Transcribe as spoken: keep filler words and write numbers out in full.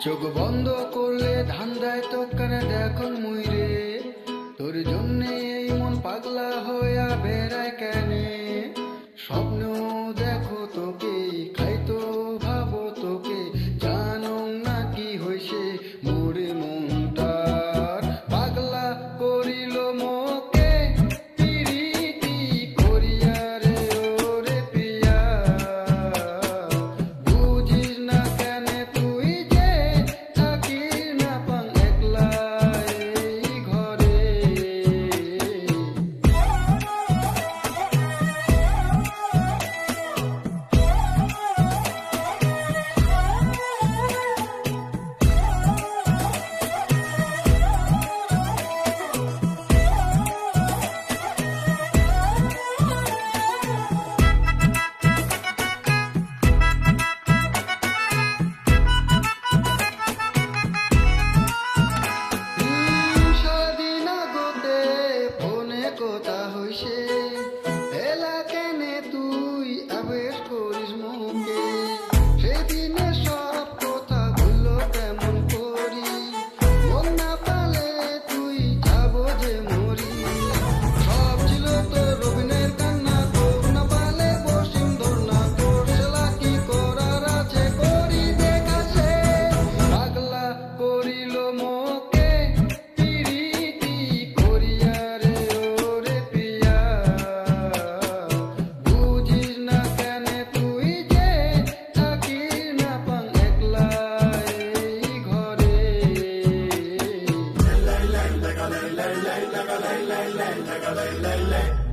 চোখ বন্ধ করলে ধান দেয় তো কানে দেখুন মুইরে তোর জন্যে এই মন পাগলা হইয়া বেড়ায় কেনে স্বপ্ন দেখো তোকে খাইতো ভাবো তোকে জানো না কি হইছে মোরে মনটার পাগলা করিল মোকে পিরিতি করিয়া রে ওরে প্রিয়া বুঝিস না কেন তুই যে থাকিস না পাং একলা এই ঘরে কথা হইছে এলা কেনে তুই আবেশ করিস মুখে সেদিনে সব কথা ভুলো কেমন করি মন না পালে তুই যাব যে মরি সব ছিল তোর রবিনের কান্না তোর না পালে বসিম ধর না তোর সেলা কি করার আছে করি দেখাছে পাগলা করিল মোকে পিরিতি করিয়া রে ওরে প্রিয়া বুঝিস না কেন তুই যে থাকিস না পাং একলা এই ঘরে lay lay lay lay lay lay lay lay lay lay lay lay